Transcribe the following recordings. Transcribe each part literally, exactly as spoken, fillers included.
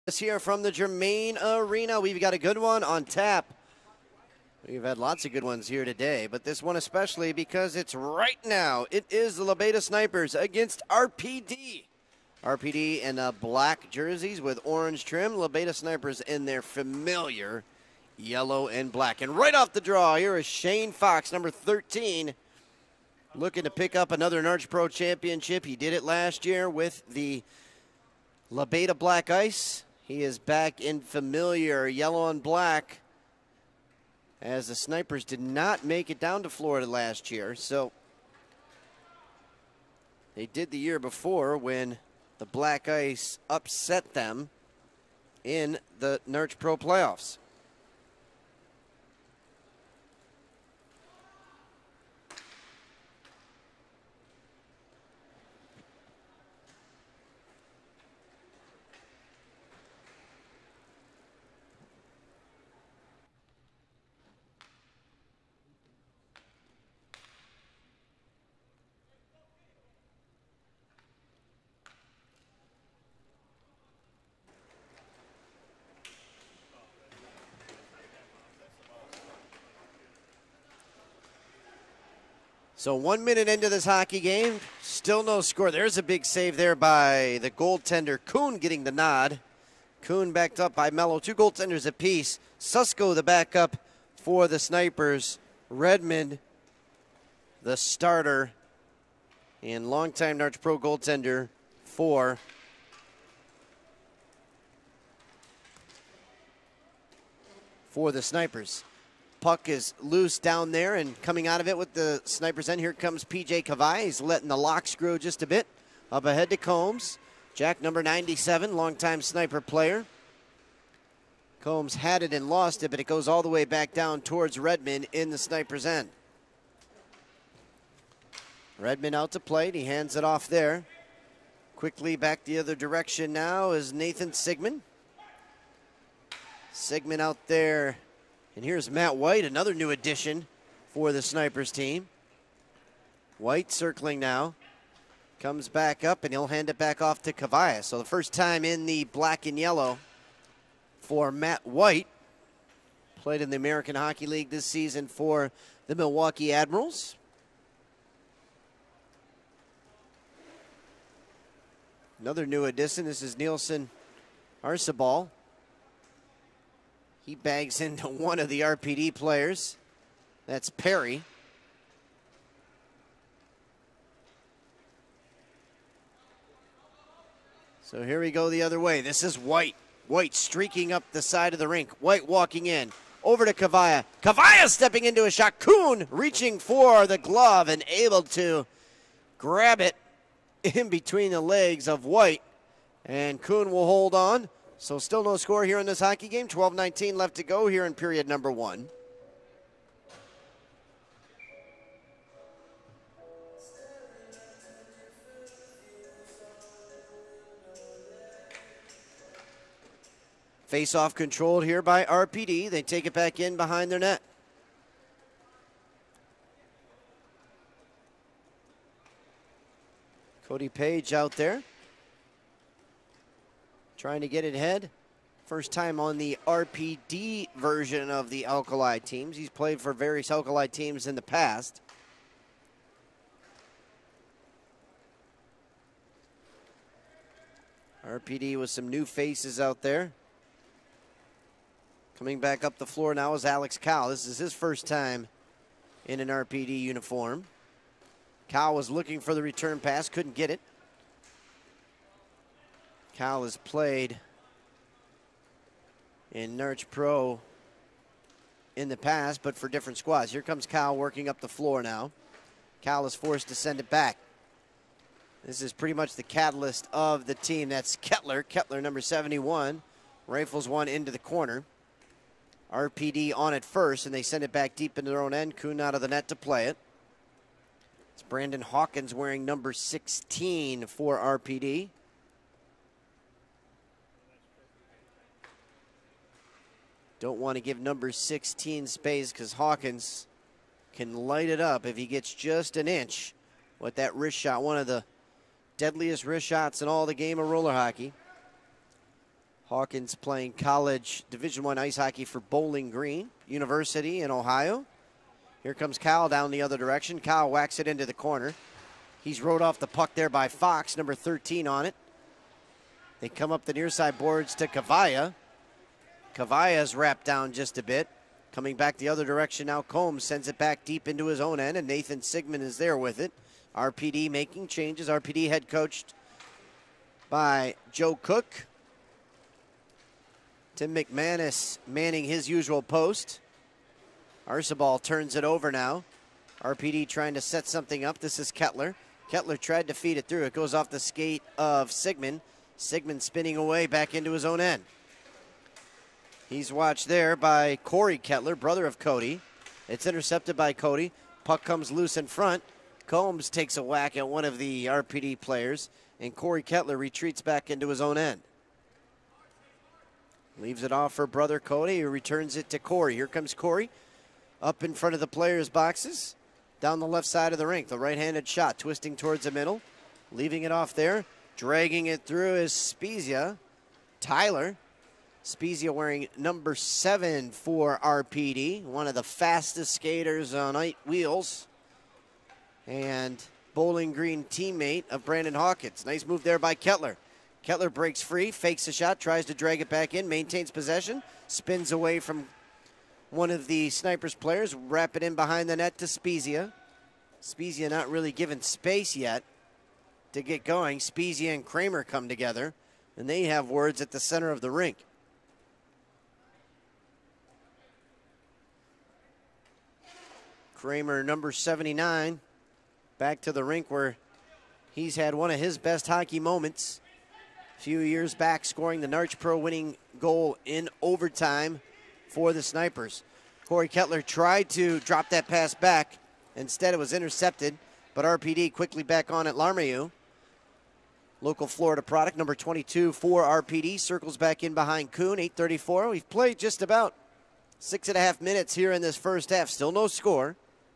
Here from the Germain Arena. We've got a good one on tap. We've had lots of good ones here today, but this one especially because it's right now. It is the Labeda Snipers against R P D. R P D in uh, black jerseys with orange trim. Labeda Snipers in their familiar yellow and black. And right off the draw, here is Shane Fox, number thirteen, looking to pick up another NARCh Pro Championship. He did it last year with the Labeda Black Ice. He is back in familiar yellow and black, as the Snipers did not make it down to Florida last year. So they did the year before when the Black Ice upset them in the NARCh Pro playoffs. So one minute into this hockey game, still no score. There's a big save there by the goaltender. Kuhn getting the nod. Kuhn backed up by Mello. Two goaltenders apiece. Susko the backup for the Snipers. Redmond, the starter, and longtime NARCh Pro goaltender for for the Snipers. Puck is loose down there, and coming out of it with the Snipers end, here comes P J Kavai. He's letting the locks grow just a bit. Up ahead to Combs. Jack, number ninety-seven, longtime Sniper player. Combs had it and lost it, but it goes all the way back down towards Redmond in the Snipers end. Redmond out to plate. He hands it off there. Quickly back the other direction now is Nathan Sigmund. Sigmund out there. And here's Matt White, another new addition for the Snipers team. White circling now. Comes back up, and he'll hand it back off to Kavaya. So the first time in the black and yellow for Matt White. Played in the American Hockey League this season for the Milwaukee Admirals. Another new addition. This is Nielsen Arcibal. He bags into one of the R P D players. That's Perry. So here we go the other way. This is White. White streaking up the side of the rink. White walking in. Over to Kavaya. Kavaya stepping into a shot. Kuhn reaching for the glove and able to grab it in between the legs of White. And Kuhn will hold on. So still no score here in this hockey game. twelve nineteen left to go here in period number one. Face-off controlled here by R P D. They take it back in behind their net. Cody Page out there, trying to get it ahead. First time on the R P D version of the Alkali teams. He's played for various Alkali teams in the past. R P D with some new faces out there. Coming back up the floor now is Alex Cow. This is his first time in an R P D uniform. Cow was looking for the return pass, couldn't get it. Cal has played in NARCh Pro in the past, but for different squads. Here comes Cal working up the floor now. Cal is forced to send it back. This is pretty much the catalyst of the team. That's Kettler. Kettler, number seventy-one, rifles one into the corner. R P D on it first, and they send it back deep into their own end. Kuhn out of the net to play it. It's Brandon Hawkins wearing number sixteen for R P D. Don't want to give number sixteen space because Hawkins can light it up if he gets just an inch with that wrist shot. One of the deadliest wrist shots in all the game of roller hockey. Hawkins playing college Division One ice hockey for Bowling Green University in Ohio. Here comes Kyle down the other direction. Kyle whacks it into the corner. He's rode off the puck there by Fox, number thirteen on it. They come up the near side boards to Kavaya. Kavaya's wrapped down just a bit. Coming back the other direction now, Combs sends it back deep into his own end, and Nathan Sigmund is there with it. R P D making changes. R P D head coached by Joe Cook. Tim McManus manning his usual post. Archibald turns it over now. R P D trying to set something up. This is Kettler. Kettler tried to feed it through. It goes off the skate of Sigmund. Sigmund spinning away back into his own end. He's watched there by Corey Kettler, brother of Cody. It's intercepted by Cody. Puck comes loose in front. Combs takes a whack at one of the R P D players, and Corey Kettler retreats back into his own end. Leaves it off for brother Cody, who returns it to Corey. Here comes Corey up in front of the players' boxes, down the left side of the rink. The right-handed shot, twisting towards the middle, leaving it off there. Dragging it through is Spezia. Tyler. Spezia wearing number seven for R P D, one of the fastest skaters on eight wheels. And Bowling Green teammate of Brandon Hawkins. Nice move there by Kettler. Kettler breaks free, fakes the shot, tries to drag it back in, maintains possession, spins away from one of the Snipers players, wrap it in behind the net to Spezia. Spezia not really given space yet to get going. Spezia and Kramer come together, and they have words at the center of the rink. Kramer, number seventy-nine, back to the rink where he's had one of his best hockey moments a few years back, scoring the NARCh Pro winning goal in overtime for the Snipers. Corey Kettler tried to drop that pass back. Instead, it was intercepted, but R P D quickly back on at Larmayu. Local Florida product, number twenty-two for R P D, circles back in behind Kuhn, eight thirty-four. We've played just about six and a half minutes here in this first half. Still no score.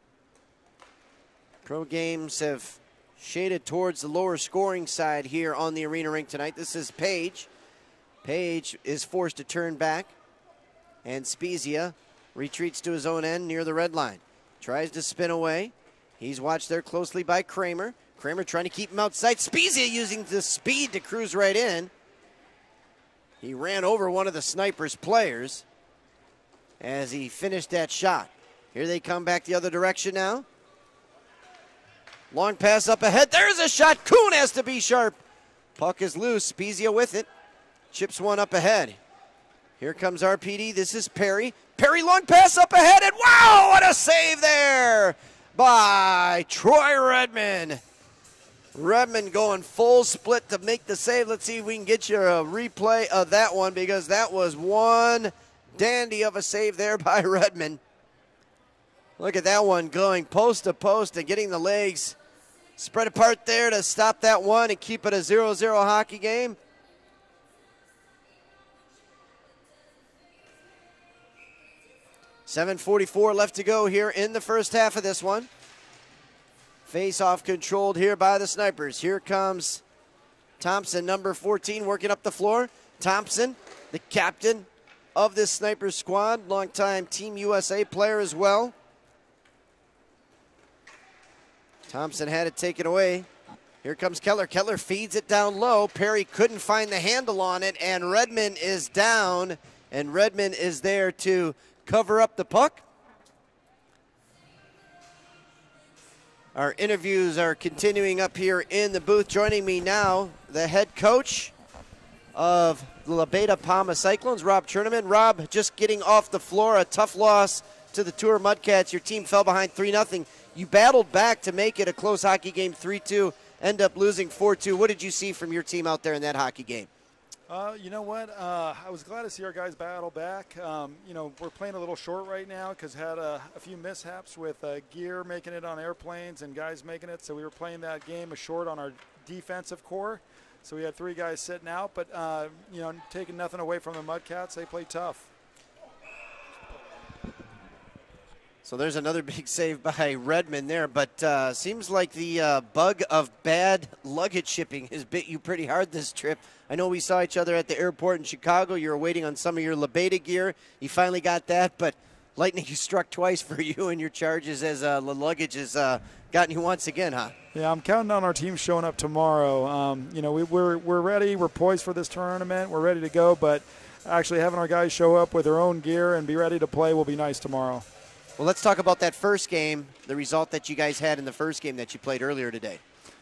Pro games have shaded towards the lower scoring side here on the arena rink tonight. This is Page. Page is forced to turn back, and Spezia retreats to his own end near the red line. Tries to spin away. He's watched there closely by Kramer. Kramer trying to keep him outside. Spezia using the speed to cruise right in. He ran over one of the Snipers' players as he finished that shot. Here they come back the other direction now. Long pass up ahead. There's a shot. Kuhn has to be sharp. Puck is loose. Spezia with it. Chips one up ahead. Here comes R P D. This is Perry. Perry, long pass up ahead. And wow, what a save there by Troy Redmond. Redmond going full split to make the save. Let's see if we can get you a replay of that one, because that was one dandy of a save there by Redmond. Look at that one going post to post and getting the legs spread apart there to stop that one and keep it a zero zero hockey game. seven forty-four left to go here in the first half of this one. Face-off controlled here by the Snipers. Here comes Thompson, number fourteen, working up the floor. Thompson, the captain of this Snipers squad, longtime Team U S A player as well. Thompson had it taken away. Here comes Kettler. Kettler feeds it down low. Perry couldn't find the handle on it, and Redmond is down, and Redmond is there to cover up the puck. Our interviews are continuing up here in the booth. Joining me now, the head coach of the Labeda Palma Cyclones, Rob Cherneman. Rob, just getting off the floor, a tough loss to the Tour Mudcats. Your team fell behind three nothing. You battled back to make it a close hockey game, three two, end up losing four two. What did you see from your team out there in that hockey game? Uh, you know what? Uh, I was glad to see our guys battle back. Um, you know, we're playing a little short right now because had a, a few mishaps with uh, gear making it on airplanes and guys making it. So we were playing that game a short on our defensive core. So we had three guys sitting out, but, uh, you know, taking nothing away from the Mudcats. They play tough. So there's another big save by Redmond there, but uh, seems like the uh, bug of bad luggage shipping has bit you pretty hard this trip. I know we saw each other at the airport in Chicago. You were waiting on some of your Labeda gear. You finally got that, but lightning you struck twice for you and your charges as uh, the luggage has uh, gotten you once again, huh? Yeah, I'm counting on our team showing up tomorrow. Um, you know, we, we're we're ready. We're poised for this tournament. We're ready to go, but actually having our guys show up with their own gear and be ready to play will be nice tomorrow. Well, let's talk about that first game, the result that you guys had in the first game that you played earlier today.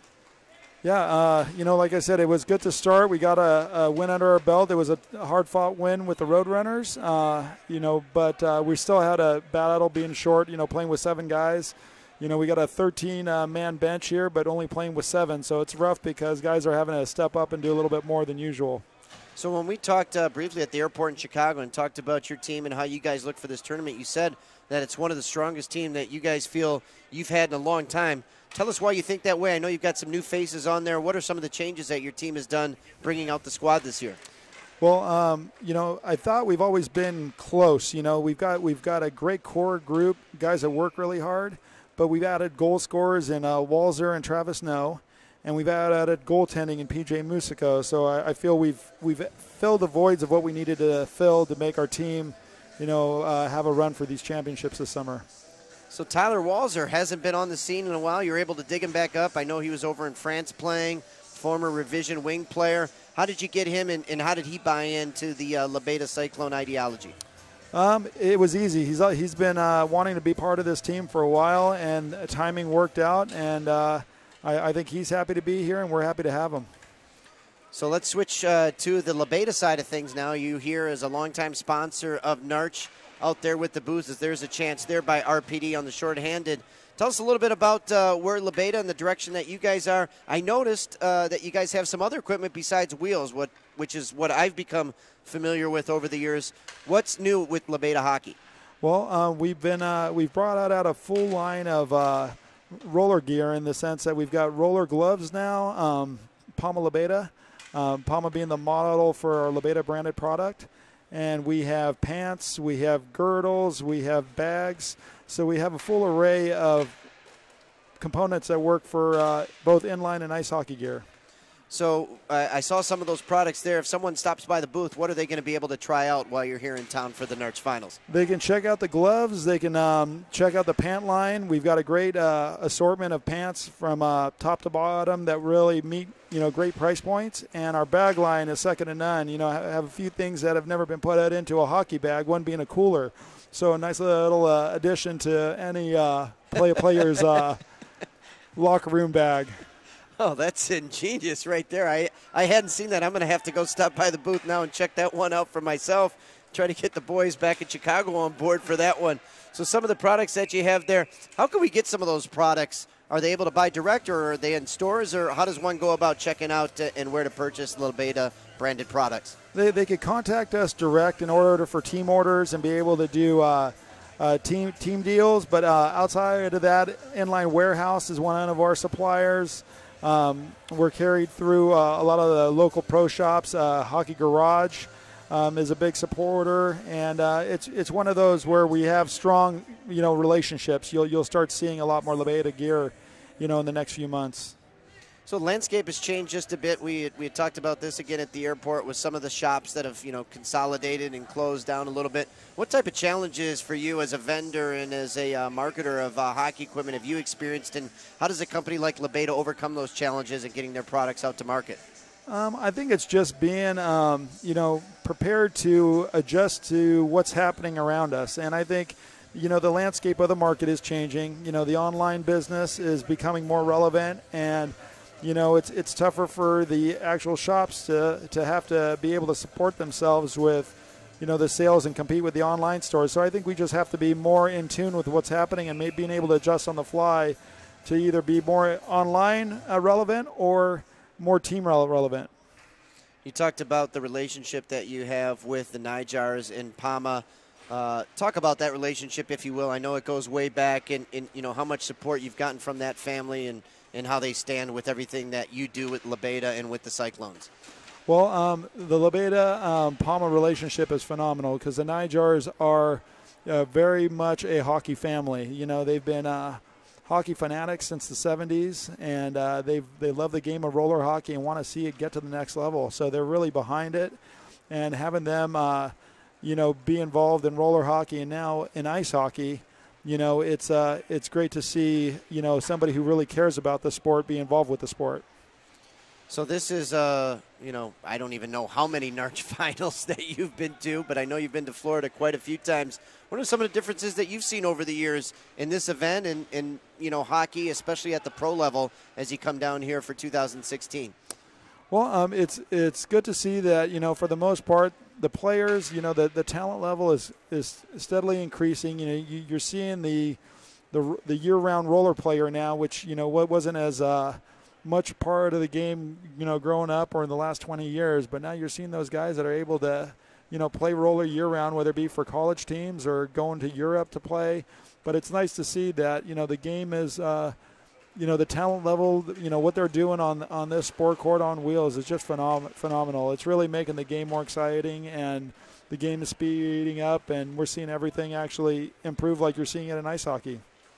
Yeah, uh, you know, like I said, it was good to start. We got a, a win under our belt. It was a hard-fought win with the Roadrunners, uh, you know, but uh, we still had a battle being short, you know, playing with seven guys. You know, we got a thirteen-man uh, bench here, but only playing with seven, so it's rough because guys are having to step up and do a little bit more than usual. So when we talked uh, briefly at the airport in Chicago and talked about your team and how you guys look for this tournament, you said that it's one of the strongest teams that you guys feel you've had in a long time. Tell us why you think that way. I know you've got some new faces on there. What are some of the changes that your team has done bringing out the squad this year? Well, um, you know, I thought we've always been close. You know, we've got we've got a great core group, guys that work really hard, but we've added goal scorers in uh, Walzer and Travis No, and we've added goaltending in P J Musico. So I, I feel we've we've filled the voids of what we needed to fill to make our team, you know, uh, have a run for these championships this summer. So Tyler Walzer hasn't been on the scene in a while. You're able to dig him back up. I know he was over in France playing, former revision wing player. How did you get him, and, and how did he buy into the uh, Labeda Cyclone ideology? Um, it was easy. He's he's been uh, wanting to be part of this team for a while, and timing worked out, and uh, I, I think he's happy to be here, and we're happy to have him. So let's switch uh, to the Labeda side of things now. You here as a longtime sponsor of NARCh out there with the booths. There's a chance there by R P D on the shorthanded. Tell us a little bit about uh, where Labeda and the direction that you guys are. I noticed uh, that you guys have some other equipment besides wheels, what, which is what I've become familiar with over the years. What's new with Labeda hockey? Well, uh, we've been uh, we've brought out, out a full line of uh, roller gear in the sense that we've got roller gloves now, um, Palma Labeda, um, Palma being the model for our Labeda branded product. And we have pants, we have girdles, we have bags. So we have a full array of components that work for uh, both inline and ice hockey gear. So uh, I saw some of those products there. If someone stops by the booth, what are they going to be able to try out while you're here in town for the NARCh Finals? They can check out the gloves. They can um, check out the pant line. We've got a great uh, assortment of pants from uh, top to bottom that really meet, you know, great price points. And our bag line is second to none. You know, I have a few things that have never been put out into a hockey bag, one being a cooler. So a nice little uh, addition to any uh, play player's uh, locker room bag. Oh, that's ingenious right there. I, I hadn't seen that. I'm going to have to go stop by the booth now and check that one out for myself. Try to get the boys back in Chicago on board for that one. So some of the products that you have there, how can we get some of those products? Are they able to buy direct, or are they in stores, or how does one go about checking out uh, and where to purchase Labeda branded products? They, they could contact us direct in order for team orders and be able to do uh, uh, team team deals. But uh, outside of that, Inline Warehouse is one of our suppliers. Um, we're carried through uh, a lot of the local pro shops. Uh, Hockey Garage um, is a big supporter, and uh, it's it's one of those where we have strong, you know, relationships. You'll you'll start seeing a lot more Labeda gear, you know, in the next few months. So the landscape has changed just a bit. We had, we had talked about this again at the airport with some of the shops that have, you know, consolidated and closed down a little bit. What type of challenges for you as a vendor and as a uh, marketer of uh, hockey equipment have you experienced, and how does a company like Labeda overcome those challenges and getting their products out to market? Um, I think it's just being, um, you know, prepared to adjust to what's happening around us. And I think, you know, the landscape of the market is changing. You know, the online business is becoming more relevant, and you know, it's it's tougher for the actual shops to, to have to be able to support themselves with, you know, the sales and compete with the online stores. So I think we just have to be more in tune with what's happening and maybe being able to adjust on the fly to either be more online uh, relevant or more team relevant. You talked about the relationship that you have with the NARChers in Palma. Uh, talk about that relationship, if you will. I know it goes way back, and, and you know how much support you've gotten from that family, and and how they stand with everything that you do with Labeda and with the Cyclones. Well, um, the Labeda um, Palma relationship is phenomenal because the NARChers are uh, very much a hockey family. You know, they've been uh, hockey fanatics since the seventies, and uh, they they love the game of roller hockey and want to see it get to the next level. So they're really behind it, and having them, uh, you know, be involved in roller hockey and now in ice hockey, you know, it's uh, it's great to see, you know, somebody who really cares about the sport be involved with the sport. So this is, uh, you know, I don't even know how many NARCh finals that you've been to, but I know you've been to Florida quite a few times. What are some of the differences that you've seen over the years in this event and, and you know, hockey, especially at the pro level, as you come down here for two thousand sixteen? Well, um, it's it's good to see that, you know, for the most part, the players, you know, the, the talent level is, is steadily increasing. You know, you, you're seeing the the the year-round roller player now, which, you know, what wasn't as uh, much part of the game, you know, growing up or in the last twenty years. But now you're seeing those guys that are able to, you know, play roller year-round, whether it be for college teams or going to Europe to play. But it's nice to see that, you know, the game is, uh, you know, the talent level, you know, what they're doing on on this sport court on wheels is just phenom phenomenal. It's really making the game more exciting, and the game is speeding up, and we're seeing everything actually improve like you're seeing it in ice hockey.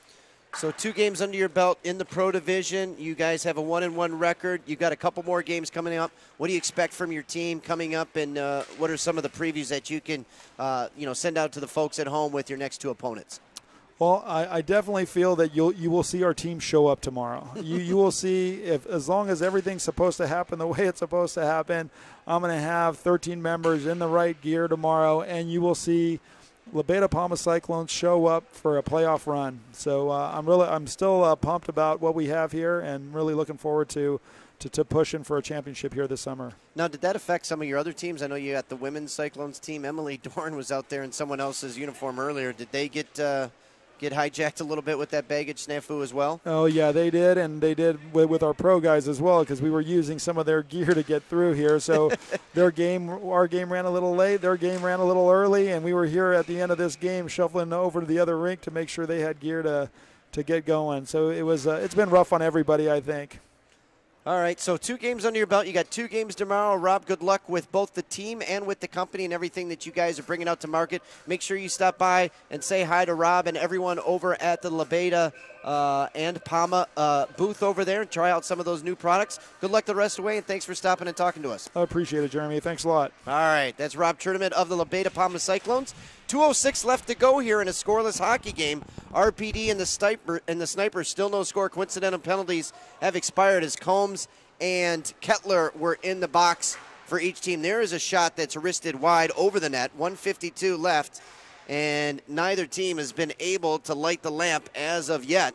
So two games under your belt in the pro division. You guys have a one and one record. You've got a couple more games coming up. What do you expect from your team coming up, and uh, what are some of the previews that you can, uh, you know, send out to the folks at home with your next two opponents? Well, I, I definitely feel that you'll you will see our team show up tomorrow. you you will see, if as long as everything's supposed to happen the way it's supposed to happen, I'm going to have thirteen members in the right gear tomorrow, and you will see Labeda Palma Cyclones show up for a playoff run. So uh, I'm really I'm still uh, pumped about what we have here, and really looking forward to, to to pushing for a championship here this summer. Now, did that affect some of your other teams? I know you got the women's Cyclones team. Emily Dorn was out there in someone else's uniform earlier. Did they get uh, get hijacked a little bit with that baggage snafu as well? Oh, yeah, they did, and they did with, with our pro guys as well, because we were using some of their gear to get through here. So their game, our game ran a little late, their game ran a little early, and we were here at the end of this game shuffling over to the other rink to make sure they had gear to, to get going. So it was, uh, it's been rough on everybody, I think. All right, so two games under your belt. You got two games tomorrow. Rob, good luck with both the team and with the company and everything that you guys are bringing out to market. Make sure you stop by and say hi to Rob and everyone over at the Labeda uh, and Palma uh, booth over there and try out some of those new products. Good luck the rest of the way, and thanks for stopping and talking to us. I appreciate it, Jeremy. Thanks a lot. All right, that's Rob Tournament of the Labeda Palma Cyclones. two oh six left to go here in a scoreless hockey game. R P D and the Sniper and the Snipers still no score. Coincidental penalties have expired as Combs and Kettler were in the box for each team. There is a shot that's wristed wide over the net. one fifty-two left, and neither team has been able to light the lamp as of yet.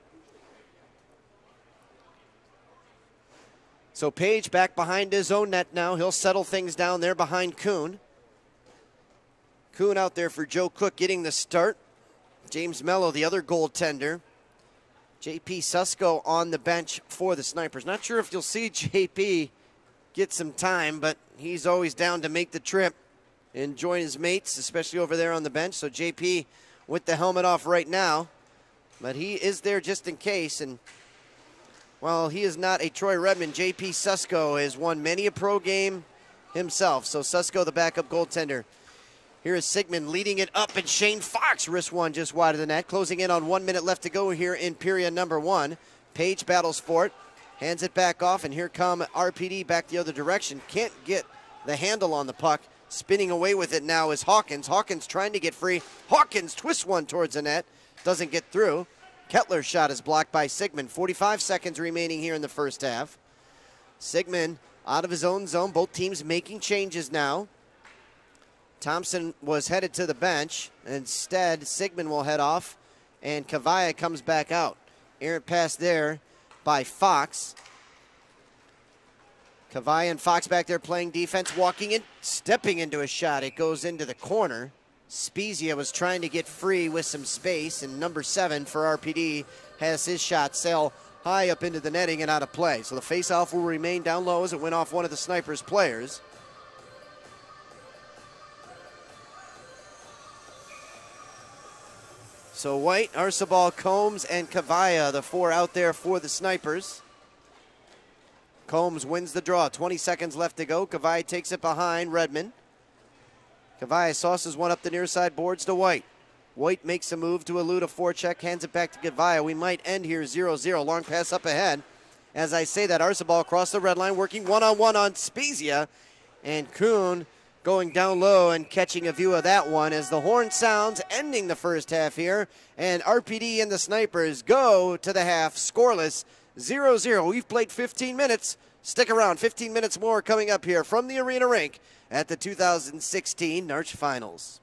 So Page back behind his own net now. He'll settle things down there behind Kuhn. Kuhn out there for Joe Cook getting the start. James Mello, the other goaltender. J P Susko on the bench for the Snipers. Not sure if you'll see J P get some time, but he's always down to make the trip and join his mates, especially over there on the bench. So J P with the helmet off right now, but he is there just in case. And while he is not a Troy Redmond, J P Susko has won many a pro game himself. So Susko, the backup goaltender. Here is Sigmund leading it up, and Shane Fox wrist one just wide of the net. Closing in on one minute left to go here in period number one. Page battles for it, hands it back off, and here come R P D back the other direction. Can't get the handle on the puck. Spinning away with it now is Hawkins. Hawkins trying to get free. Hawkins twists one towards the net. Doesn't get through. Kettler's shot is blocked by Sigmund. forty-five seconds remaining here in the first half. Sigmund out of his own zone. Both teams making changes now. Thompson was headed to the bench. Instead, Sigmund will head off, and Kavaya comes back out. Errant pass there by Fox. Kavaya and Fox back there playing defense, walking in, stepping into a shot. It goes into the corner. Spezia was trying to get free with some space, and number seven for R P D has his shot sail high up into the netting and out of play. So the faceoff will remain down low as it went off one of the Snipers' players. So White, Arcibal, Combs, and Kavaya, the four out there for the Snipers. Combs wins the draw. twenty seconds left to go. Kavaya takes it behind Redmond. Kavaya sauces one up the near side boards to White. White makes a move to elude a forecheck, hands it back to Gavaya. We might end here zero zero. Long pass up ahead. As I say that, Arcibal across the red line, working one-on-one on Spezia. And Kuhn going down low and catching a view of that one as the horn sounds, ending the first half here. And R P D and the Snipers go to the half scoreless, zero zero. We've played fifteen minutes. Stick around, fifteen minutes more coming up here from the arena rink at the two thousand sixteen NARCh Finals.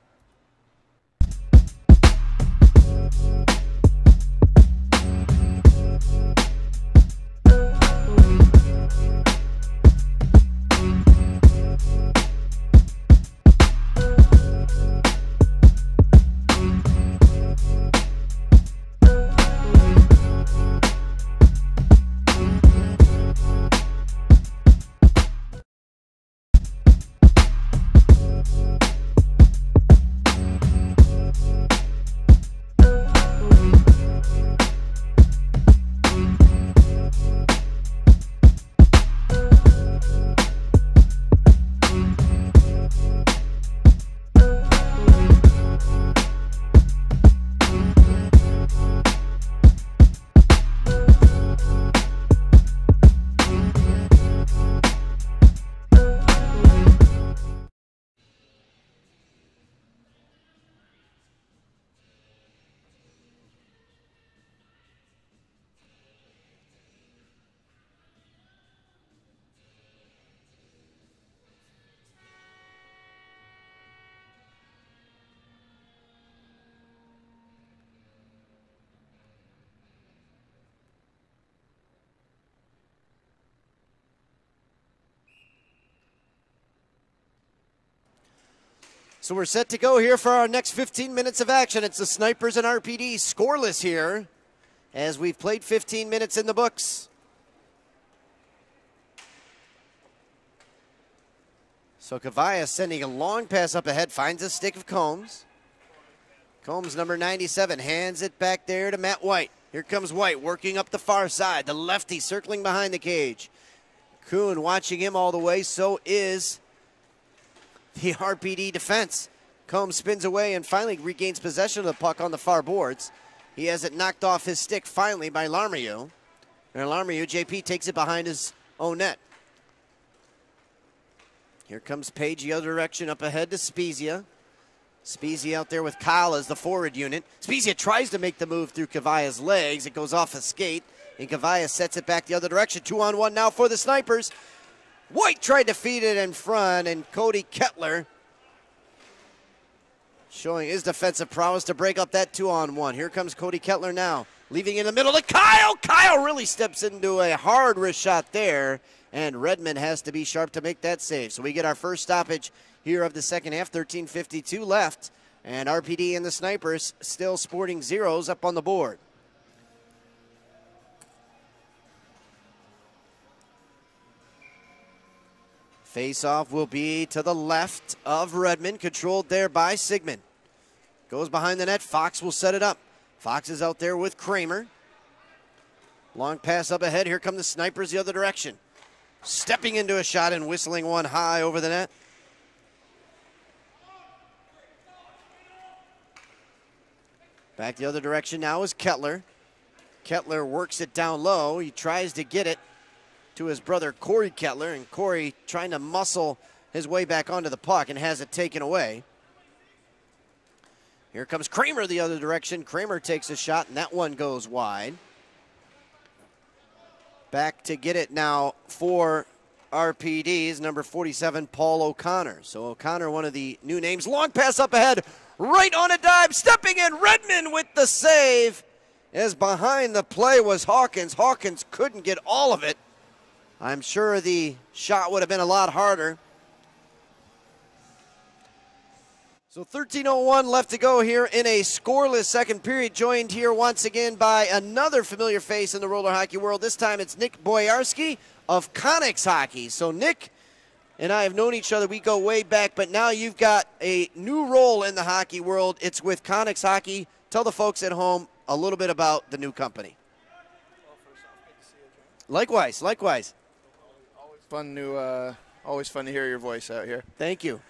So we're set to go here for our next fifteen minutes of action. It's the Snipers and R P D scoreless here as we've played fifteen minutes in the books. So Kavaya sending a long pass up ahead, finds a stick of Combs. Combs, number ninety-seven, hands it back there to Matt White. Here comes White working up the far side. The lefty circling behind the cage. Kuhn watching him all the way, so is the R P D defense. Combs spins away and finally regains possession of the puck on the far boards. He has it knocked off his stick finally by Larmieux. And Larmieux, J P takes it behind his own net. Here comes Page the other direction up ahead to Spezia. Spezia out there with Kyle as the forward unit. Spezia tries to make the move through Kavaya's legs. It goes off a skate, and Kavaya sets it back the other direction. Two on one now for the Snipers. White tried to feed it in front, and Cody Kettler showing his defensive prowess to break up that two on one. Here comes Cody Kettler now, leaving in the middle to Kyle. Kyle really steps into a hard wrist shot there, and Redmond has to be sharp to make that save. So we get our first stoppage here of the second half, thirteen fifty-two left, and R P D and the Snipers still sporting zeros up on the board. Face-off will be to the left of Redmond, controlled there by Sigmund. Goes behind the net. Fox will set it up. Fox is out there with Kramer. Long pass up ahead. Here come the Snipers the other direction. Stepping into a shot and whistling one high over the net. Back the other direction now is Kettler. Kettler works it down low. He tries to get it to his brother Corey Kettler, and Corey trying to muscle his way back onto the puck and has it taken away. Here comes Kramer the other direction. Kramer takes a shot, and that one goes wide. Back to get it now for R P D's number forty-seven, Paul O'Connor. So O'Connor, one of the new names. Long pass up ahead, right on a dive, stepping in. Redmond with the save, as behind the play was Hawkins. Hawkins couldn't get all of it. I'm sure the shot would have been a lot harder. So thirteen oh one left to go here in a scoreless second period, joined here once again by another familiar face in the roller hockey world. This time it's Nick Boyarski of Connex Hockey. So Nick and I have known each other. We go way back, but now you've got a new role in the hockey world. It's with Connex Hockey. Tell the folks at home a little bit about the new company. Well, first off, good to see you, Joe. Likewise, likewise. Always fun to, uh, always fun to hear your voice out here. Thank you.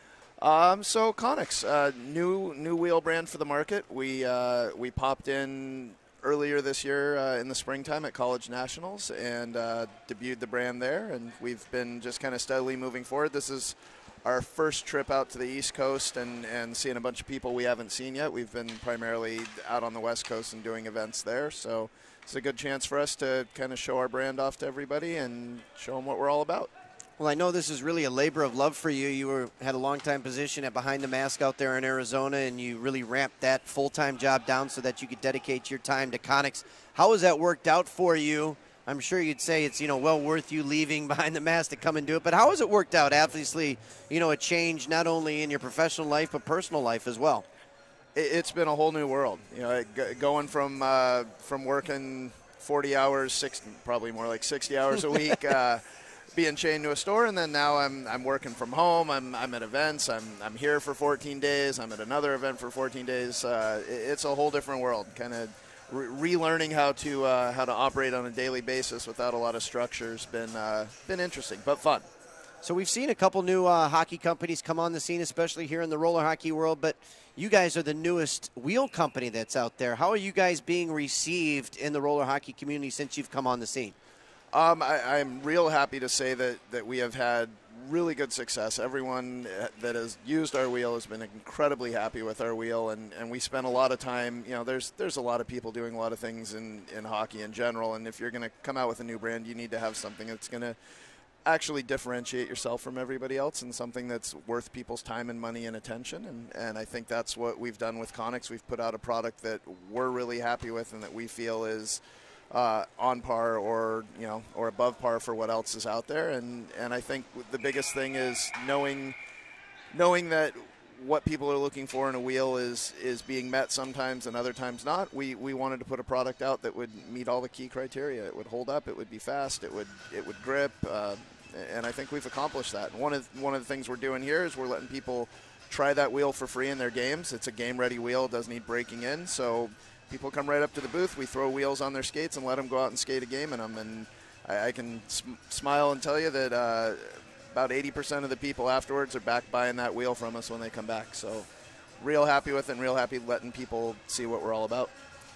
Um, so Conix, uh, new new wheel brand for the market. We uh, we popped in earlier this year uh, in the springtime at College Nationals and uh, debuted the brand there, and we've been just kind of steadily moving forward. This is our first trip out to the East Coast and, and seeing a bunch of people we haven't seen yet. We've been primarily out on the West Coast and doing events there, so it's a good chance for us to kind of show our brand off to everybody and show them what we're all about. Well, I know this is really a labor of love for you. You were had a long-time position at Behind the Mask out there in Arizona, and you really ramped that full-time job down so that you could dedicate your time to Conix. How has that worked out for you? I'm sure you'd say it's, you know, well worth you leaving Behind the Mask to come and do it. But how has it worked out? Obviously, you know, a change not only in your professional life but personal life as well. It's been a whole new world. You know, going from uh, from working forty hours, sixty, probably more like sixty hours a week. Uh, being chained to a store, and then now I'm I'm working from home. I'm I'm at events. I'm I'm here for fourteen days. I'm at another event for fourteen days. Uh, it, it's a whole different world. Kind of re- relearning how to uh, how to operate on a daily basis without a lot of structure's been uh, been interesting but fun. So we've seen a couple new uh, hockey companies come on the scene, especially here in the roller hockey world. But you guys are the newest wheel company that's out there. How are you guys being received in the roller hockey community since you've come on the scene? Um, I, I'm real happy to say that, that we have had really good success. Everyone that has used our wheel has been incredibly happy with our wheel, and, and we spent a lot of time, you know, there's there's a lot of people doing a lot of things in, in hockey in general, and if you're going to come out with a new brand, you need to have something that's going to actually differentiate yourself from everybody else and something that's worth people's time and money and attention, and, and I think that's what we've done with Conix. We've put out a product that we're really happy with and that we feel is Uh, on par or you know or above par for what else is out there, and and I think the biggest thing is knowing knowing that what people are looking for in a wheel is is being met sometimes and other times not. We we wanted to put a product out that would meet all the key criteria. It would hold up, it would be fast, it would it would grip, uh, and I think we've accomplished that. And one of one of the things we're doing here is we're letting people try that wheel for free in their games. It's a game ready wheel, it doesn't need breaking in, so people come right up to the booth, we throw wheels on their skates and let them go out and skate a game in them. And I, I can sm- smile and tell you that uh, about eighty percent of the people afterwards are back buying that wheel from us when they come back. So real happy with it and real happy letting people see what we're all about.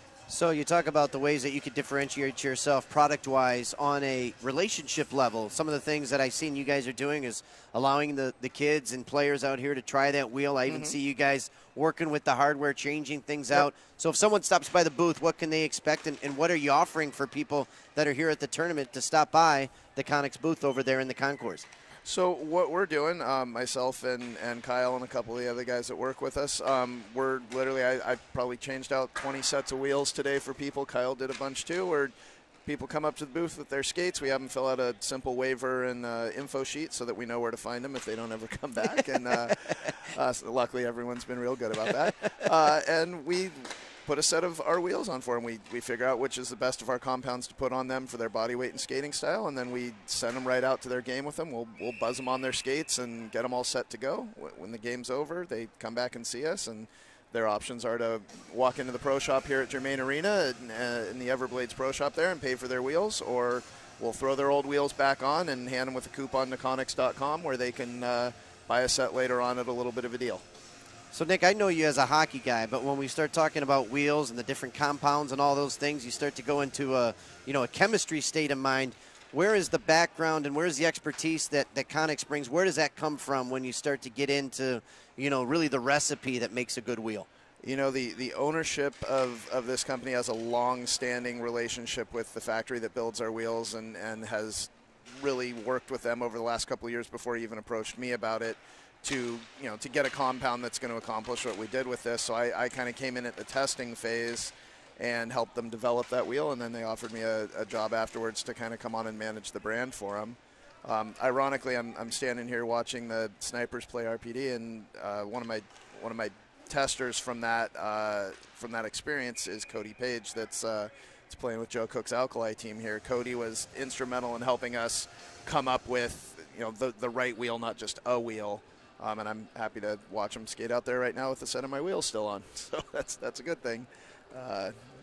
So you talk about the ways that you could differentiate yourself product-wise on a relationship level. Some of the things that I've seen you guys are doing is allowing the, the kids and players out here to try that wheel. I even Mm-hmm. see you guys working with the hardware, changing things Yep. out. So if someone stops by the booth, what can they expect, and, and what are you offering for people that are here at the tournament to stop by the Conix booth over there in the concourse? So what we're doing, um, myself and, and Kyle and a couple of the other guys that work with us, um, we're literally, I, I probably changed out twenty sets of wheels today for people. Kyle did a bunch too, where people come up to the booth with their skates. We have them fill out a simple waiver and uh, info sheet so that we know where to find them if they don't ever come back. and uh, uh, so luckily everyone's been real good about that. Uh, and we put a set of our wheels on for them. We, we figure out which is the best of our compounds to put on them for their body weight and skating style, and then we send them right out to their game with them. We'll, we'll buzz them on their skates and get them all set to go. When the game's over, they come back and see us, and their options are to walk into the pro shop here at Germain Arena in, uh, in the Everblades Pro Shop there and pay for their wheels, or we'll throw their old wheels back on and hand them with a coupon to conix dot com where they can uh, buy a set later on at a little bit of a deal. So, Nick, I know you as a hockey guy, but when we start talking about wheels and the different compounds and all those things, you start to go into a, you know, a chemistry state of mind. Where is the background and where is the expertise that, that Conix brings? Where does that come from when you start to get into, you know, really the recipe that makes a good wheel? You know, the, the ownership of, of this company has a long-standing relationship with the factory that builds our wheels and, and has really worked with them over the last couple of years before he even approached me about it. To you know to get a compound that's going to accomplish what we did with this. So I, I kind of came in at the testing phase and helped them develop that wheel, and then they offered me a, a job afterwards to kind of come on and manage the brand for them. Um, ironically, I'm, I'm standing here watching the snipers play R P D, and uh, one of my one of my testers from that uh, from that experience is Cody Page. That's uh, it's playing with Joe Cook's Alkali team here. Cody was instrumental in helping us come up with you know the the right wheel, not just a wheel. Um, and I'm happy to watch them skate out there right now with a set of my wheels still on. So that's that's a good thing. Uh,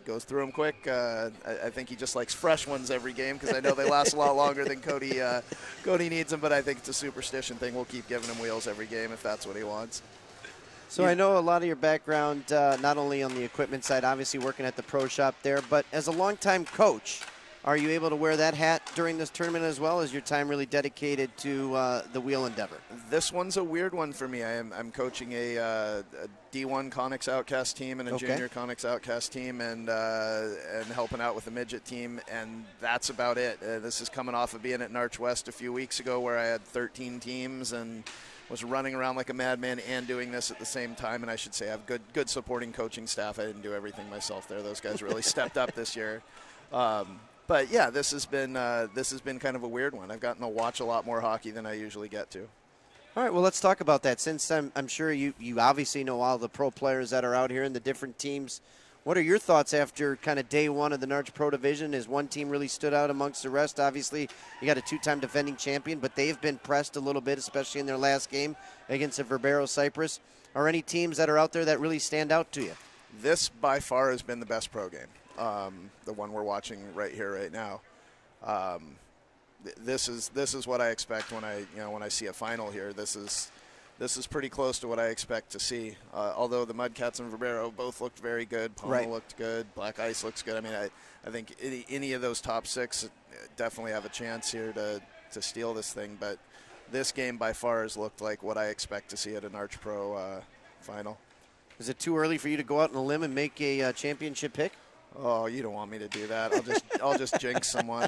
goes through them quick. Uh, I, I think he just likes fresh ones every game because I know they last a lot longer than Cody uh, Cody needs them, but I think it's a superstition thing. We'll keep giving him wheels every game if that's what he wants. So I know a lot of your background, uh, not only on the equipment side, obviously working at the pro shop there, but as a longtime coach, are you able to wear that hat during this tournament as well? Is your time really dedicated to uh, the wheel endeavor? This one's a weird one for me. I am, I'm coaching a, uh, a D one Connex Outcast team and a okay. junior Connex Outcast team, and uh, and helping out with the midget team, and that's about it. Uh, this is coming off of being at NARCh West a few weeks ago where I had thirteen teams and was running around like a madman and doing this at the same time. And I should say I have good, good supporting coaching staff. I didn't do everything myself there. Those guys really stepped up this year. Um, But yeah, this has been uh, this has been kind of a weird one. I've gotten to watch a lot more hockey than I usually get to. All right, well, let's talk about that. Since I'm, I'm sure you, you obviously know all the pro players that are out here in the different teams, what are your thoughts after kind of day one of the NARCh Pro Division? Has one team really stood out amongst the rest? Obviously, you got a two-time defending champion, but they've been pressed a little bit, especially in their last game against the Verbero Cyprus. Are any teams that are out there that really stand out to you? This, by far, has been the best pro game. Um, the one we're watching right here, right now. Um, th this is this is what I expect when I you know when I see a final here. This is this is pretty close to what I expect to see. Uh, although the Mudcats and Verbero both looked very good, Pono right. looked good, Black Ice looks good. I mean, I I think any, any of those top six definitely have a chance here to to steal this thing. But this game by far has looked like what I expect to see at a NARCh Pro uh, final. Is it too early for you to go out on a limb and make a uh, championship pick? Oh, you don't want me to do that. I'll just I'll just jinx someone.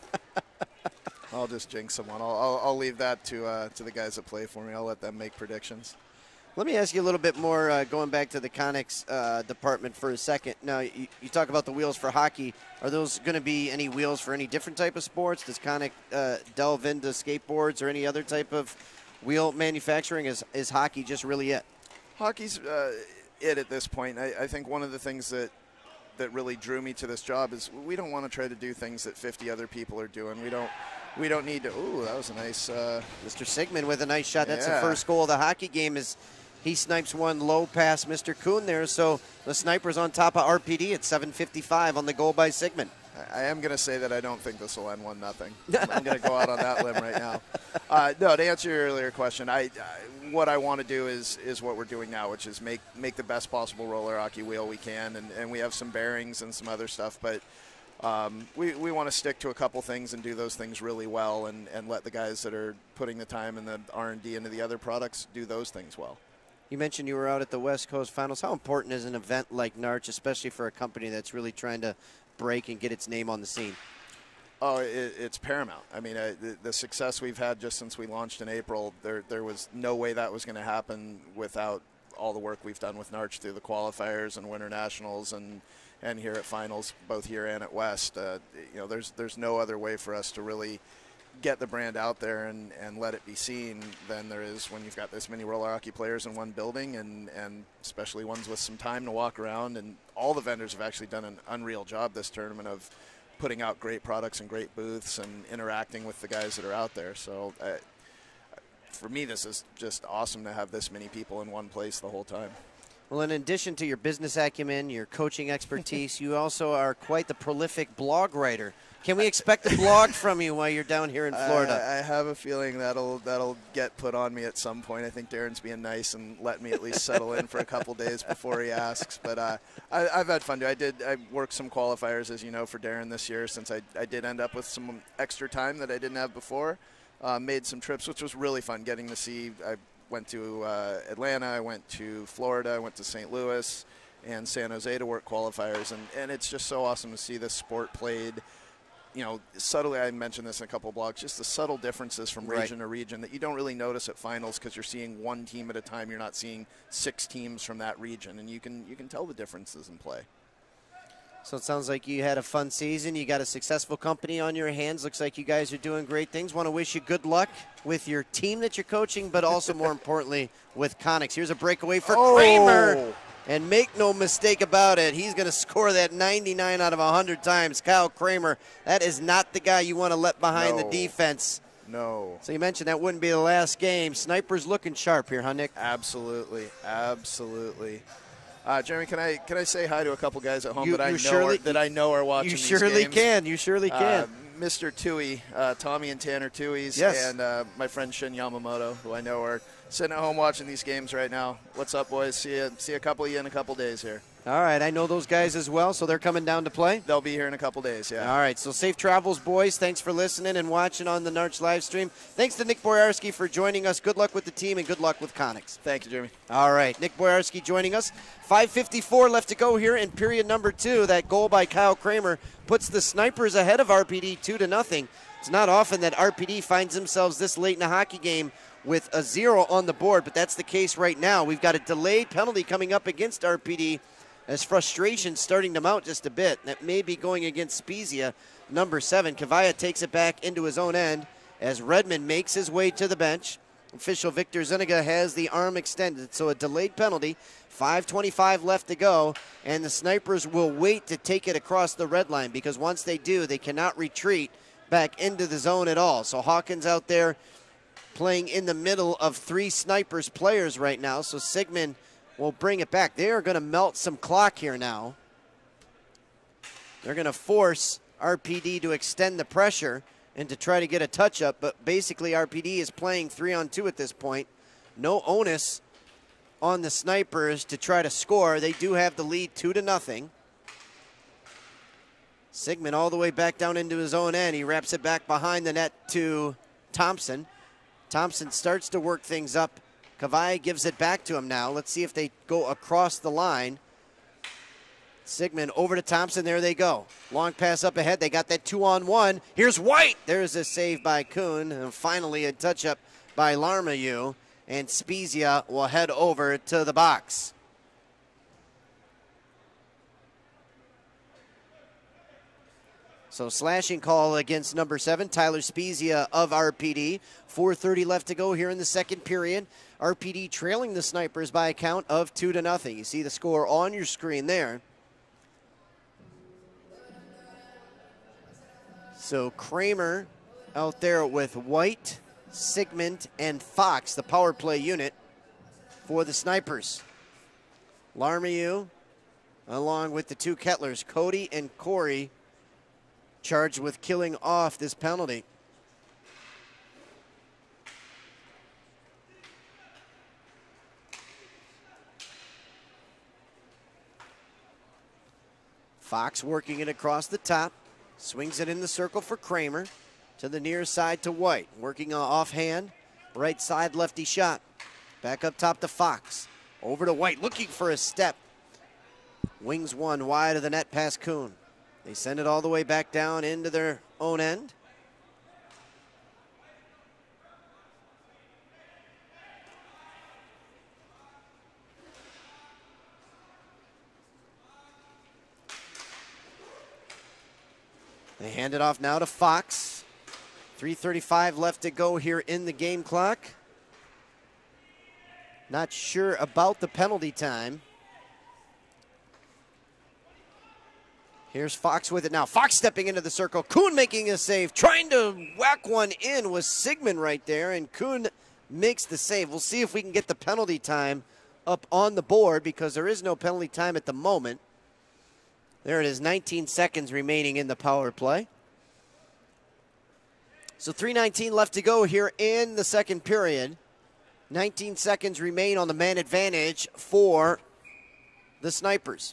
I'll just jinx someone. I'll I'll, I'll leave that to uh, to the guys that play for me. I'll let them make predictions. Let me ask you a little bit more, uh, going back to the Connex uh, department for a second. Now, you, you talk about the wheels for hockey. Are those going to be any wheels for any different type of sports? Does Connex uh, delve into skateboards or any other type of wheel manufacturing? Is is hockey just really it? Hockey's uh, it at this point. I, I think one of the things that that really drew me to this job is we don't want to try to do things that fifty other people are doing. We don't we don't need to. Ooh, that was a nice. Uh, Mister Sigmund with a nice shot. That's yeah. the first goal of the hockey game. Is he snipes one low past Mister Kuhn there. So the sniper's on top of R P D at seven fifty-five on the goal by Sigmund. I am going to say that I don't think this will end one nothing. I'm going to go out on that limb right now. Uh, no, to answer your earlier question, I, I what I want to do is is what we're doing now, which is make make the best possible roller hockey wheel we can, and, and we have some bearings and some other stuff, but um, we, we want to stick to a couple things and do those things really well, and, and let the guys that are putting the time and the R and D into the other products do those things well. You mentioned you were out at the West Coast Finals. How important is an event like NARCh, especially for a company that's really trying to break and get its name on the scene? Oh, it, it's paramount. I mean, uh, the, the success we've had just since we launched in April, there there was no way that was going to happen without all the work we've done with NARCh through the qualifiers and Winter Nationals and and here at Finals, both here and at West. Uh, you know, there's there's no other way for us to really get the brand out there and, and let it be seen than there is when you've got this many roller hockey players in one building, and, and especially ones with some time to walk around. And all the vendors have actually done an unreal job this tournament of putting out great products and great booths and interacting with the guys that are out there. So uh, for me, this is just awesome to have this many people in one place the whole time. Well, in addition to your business acumen, your coaching expertise, you also are quite the prolific blog writer. Can we expect a blog from you while you're down here in Florida? I, I have a feeling that'll that'll get put on me at some point. I think Darren's being nice and let me at least settle in for a couple days before he asks. But uh, I, I've had fun. I did. I worked some qualifiers, as you know, for Darren this year, since I, I did end up with some extra time that I didn't have before. Uh, made some trips, which was really fun, getting to see. I went to uh, Atlanta. I went to Florida. I went to Saint Louis and San Jose to work qualifiers. And, and it's just so awesome to see this sport played. You know, subtly, I mentioned this in a couple of blogs, just the subtle differences from region right. to region that you don't really notice at finals because you're seeing one team at a time. You're not seeing six teams from that region, and you can you can tell the differences in play. So it sounds like you had a fun season. You got a successful company on your hands. Looks like you guys are doing great things. Want to wish you good luck with your team that you're coaching, but also more importantly with Connex. Here's a breakaway for oh. Kramer. And make no mistake about it, he's going to score that ninety-nine out of one hundred times. Kyle Kramer, that is not the guy you want to let behind no. the defense. No. So you mentioned that wouldn't be the last game. Sniper's looking sharp here, huh, Nick? Absolutely. Absolutely. Uh, Jeremy, can I can I say hi to a couple guys at home You- that I you know surely- are, that I know are watching You these surely games? can. You surely can. Uh, Mister Tui, uh, Tommy and Tanner Tui's, Yes. and uh, my friend Shin Yamamoto, who I know are sitting at home watching these games right now. What's up, boys? See you, see a couple of you in a couple days here. All right, I know those guys as well, so they're coming down to play. They'll be here in a couple days, yeah. All right, so safe travels, boys. Thanks for listening and watching on the NARCh live stream. Thanks to Nick Boyarski for joining us. Good luck with the team and good luck with Connex. Thank you, Jeremy. All right, Nick Boyarski joining us. five fifty-four left to go here in period number two. That goal by Kyle Kramer puts the Snipers ahead of R P D two to nothing. It's not often that R P D finds themselves this late in a hockey game with a zero on the board, but that's the case right now. We've got a delayed penalty coming up against R P D as frustration starting to mount just a bit. That may be going against Spezia, number seven. Kavaya takes it back into his own end as Redmond makes his way to the bench. Official Victor Zuniga has the arm extended, so a delayed penalty. five twenty-five left to go, and the Snipers will wait to take it across the red line because once they do, they cannot retreat back into the zone at all. So Hawkins out there playing in the middle of three Snipers players right now, so Sigmund will bring it back. They are going to melt some clock here now. They're going to force R P D to extend the pressure and to try to get a touch-up, but basically R P D is playing three on two at this point. No onus on the Snipers to try to score. They do have the lead two to nothing. Sigmund all the way back down into his own end. He wraps it back behind the net to Thompson. Thompson starts to work things up. Kavai gives it back to him now. Let's see if they go across the line. Sigmund over to Thompson. There they go. Long pass up ahead. They got that two on one. Here's White. There's a save by Kuhn. And finally a touch up by Larmayu. And Spezia will head over to the box. So slashing call against number seven, Tyler Spezia of R P D. four thirty left to go here in the second period. R P D trailing the Snipers by a count of two to nothing. You see the score on your screen there. So Kramer out there with White, Sigmund, and Fox, the power play unit for the Snipers. Larmayu, along with the two Kettlers, Cody and Corey, charged with killing off this penalty. Fox working it across the top, swings it in the circle for Kramer, to the near side to White, working offhand, right side lefty shot. Back up top to Fox, over to White, looking for a step. Wings one wide of the net past Kuhn. They send it all the way back down into their own end. They hand it off now to Fox. three thirty-five left to go here in the game clock. Not sure about the penalty time. Here's Fox with it now. Fox stepping into the circle. Kuhn making a save. Trying to whack one in was Sigmund right there, and Kuhn makes the save. We'll see if we can get the penalty time up on the board because there is no penalty time at the moment. There it is, nineteen seconds remaining in the power play. So three nineteen left to go here in the second period. nineteen seconds remain on the man advantage for the Snipers.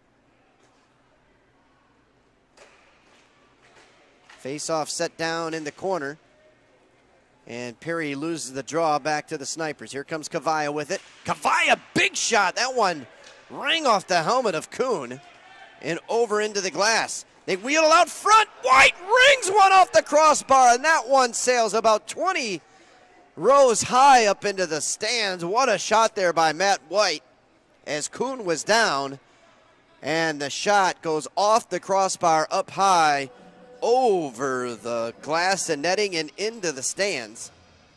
Face-off set down in the corner. And Perry loses the draw back to the Snipers. Here comes Kavaya with it. Kavaya, big shot. That one rang off the helmet of Kuhn and over into the glass. They wheel it out front. White rings one off the crossbar, and that one sails about twenty rows high up into the stands. What a shot there by Matt White as Kuhn was down. And the shot goes off the crossbar up high over the glass and netting and into the stands.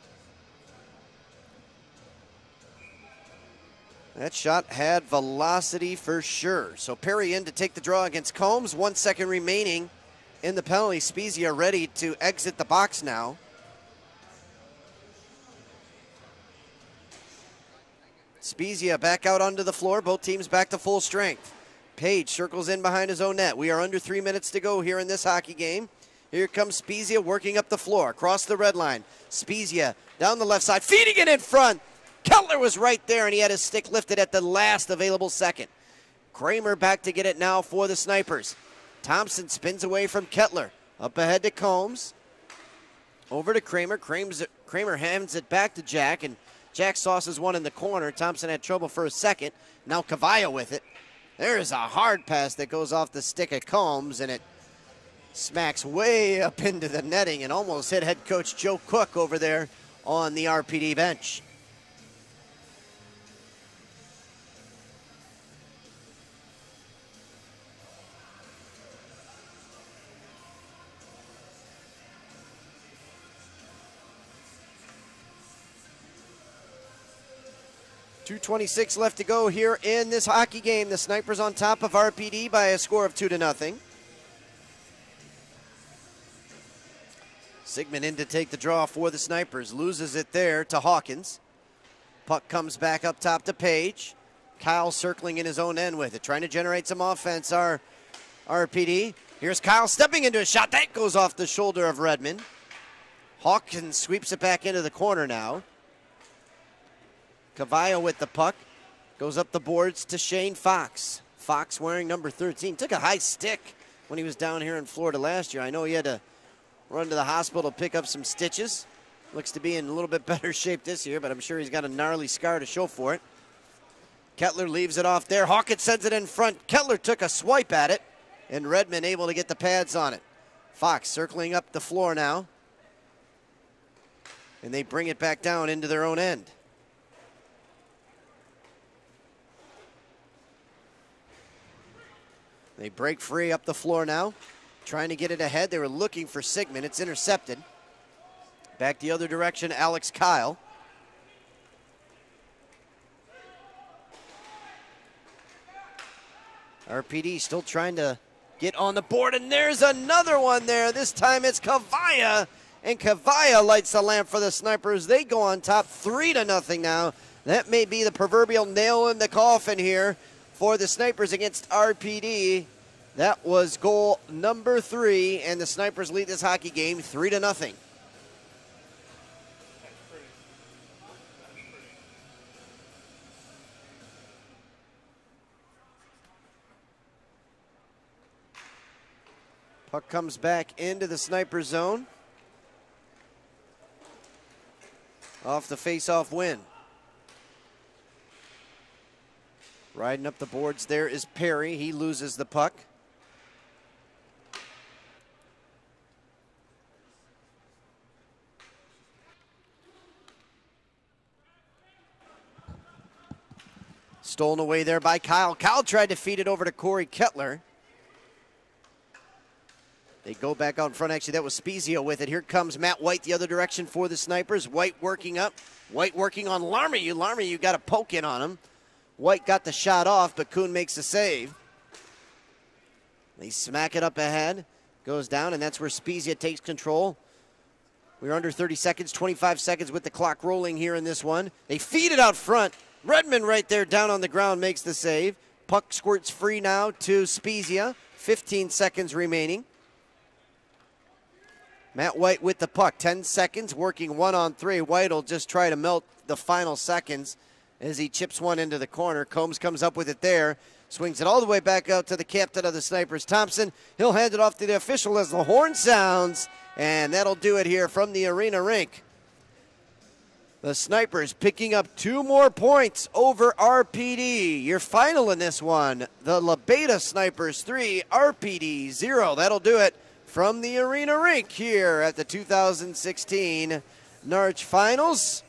That shot had velocity for sure. So Perry in to take the draw against Combs. One second remaining in the penalty. Spezia ready to exit the box now. Spezia back out onto the floor. Both teams back to full strength. Page circles in behind his own net. We are under three minutes to go here in this hockey game. Here comes Spezia working up the floor, across the red line. Spezia down the left side, feeding it in front. Kettler was right there, and he had his stick lifted at the last available second. Kramer back to get it now for the Snipers. Thompson spins away from Kettler. Up ahead to Combs. Over to Kramer. Kramer's, Kramer hands it back to Jack, and Jack sauces one in the corner. Thompson had trouble for a second. Now Cavallo with it. There's a hard pass that goes off the stick of Combs, and it smacks way up into the netting and almost hit head coach Joe Cook over there on the R P D bench. two twenty-six left to go here in this hockey game. The Snipers on top of R P D by a score of two to nothing. Sigmund in to take the draw for the Snipers. Loses it there to Hawkins. Puck comes back up top to Page. Kyle circling in his own end with it, trying to generate some offense. Our R P D. Here's Kyle stepping into a shot. That goes off the shoulder of Redmond. Hawkins sweeps it back into the corner now. Cavallo with the puck. Goes up the boards to Shane Fox. Fox wearing number thirteen. Took a high stick when he was down here in Florida last year. I know he had to run to the hospital to pick up some stitches. Looks to be in a little bit better shape this year, but I'm sure he's got a gnarly scar to show for it. Kettler leaves it off there. Hawkins sends it in front. Kettler took a swipe at it, and Redmond able to get the pads on it. Fox circling up the floor now. And they bring it back down into their own end. They break free up the floor now, trying to get it ahead. They were looking for Sigmund. It's intercepted. Back the other direction, Alex Kyle. R P D still trying to get on the board, and there's another one there. This time it's Cavallo, and Cavallo lights the lamp for the Snipers. They go on top three to nothing now. That may be the proverbial nail in the coffin here for the Snipers against R P D. That was goal number three, and the Snipers lead this hockey game three to nothing. Puck comes back into the Sniper zone. Off the face-off win. Riding up the boards there is Perry. He loses the puck. Stolen away there by Kyle. Kyle tried to feed it over to Corey Kettler. They go back out in front. Actually, that was Spezia with it. Here comes Matt White the other direction for the Snipers. White working up. White working on Larmy. Larmy, you got a poke in on him. White got the shot off, but Kuhn makes the save. They smack it up ahead. Goes down, and that's where Spezia takes control. We're under thirty seconds, twenty-five seconds with the clock rolling here in this one. They feed it out front. Redmond right there down on the ground makes the save. Puck squirts free now to Spezia. fifteen seconds remaining. Matt White with the puck. ten seconds, working one on three. White will just try to melt the final seconds as he chips one into the corner. Combs comes up with it there. Swings it all the way back out to the captain of the Snipers, Thompson. He'll hand it off to the official as the horn sounds. And that'll do it here from the arena rink. The Snipers picking up two more points over R P D. Your final in this one, the Labeda Snipers three, R P D zero. That'll do it from the arena rink here at the two thousand sixteen NARCh Finals.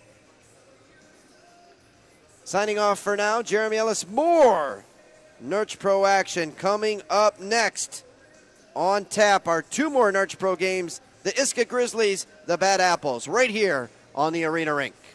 Signing off for now, Jeremy Ellis. More NARCh Pro action coming up next. On tap are two more NARCh Pro games, the Iska Grizzlies, the Bad Apples, right here on the arena rink.